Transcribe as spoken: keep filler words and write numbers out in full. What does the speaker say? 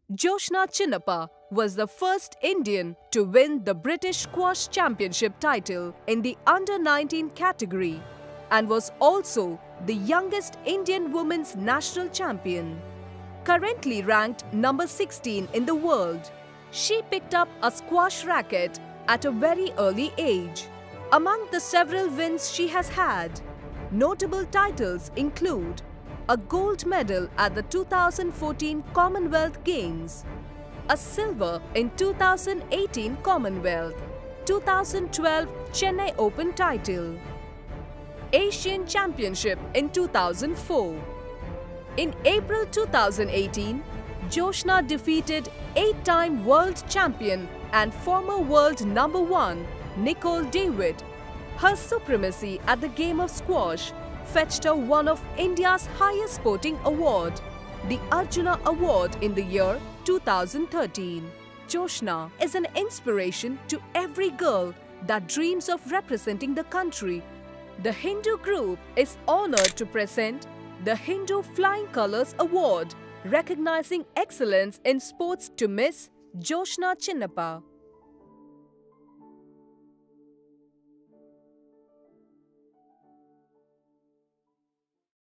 Joshna Chinappa was the first Indian to win the British Squash Championship title in the under nineteen category and was also the youngest Indian women's national champion. Currently ranked number sixteen in the world, she picked up a squash racket at a very early age. Among the several wins she has had, notable titles include a gold medal at the two thousand fourteen Commonwealth Games, a silver in two thousand eighteen Commonwealth, two thousand twelve Chennai Open title, Asian Championship in two thousand four. In April two thousand eighteen, Joshna defeated eight-time world champion and former world number one Nicol David. Her supremacy at the game of squash fetched her one of India's highest sporting award, the Arjuna Award in the year two thousand thirteen. Joshna is an inspiration to every girl that dreams of representing the country. The Hindu group is honored to present the Hindu Flying Colours Award, recognizing excellence in sports to Miz Joshna Chinappa.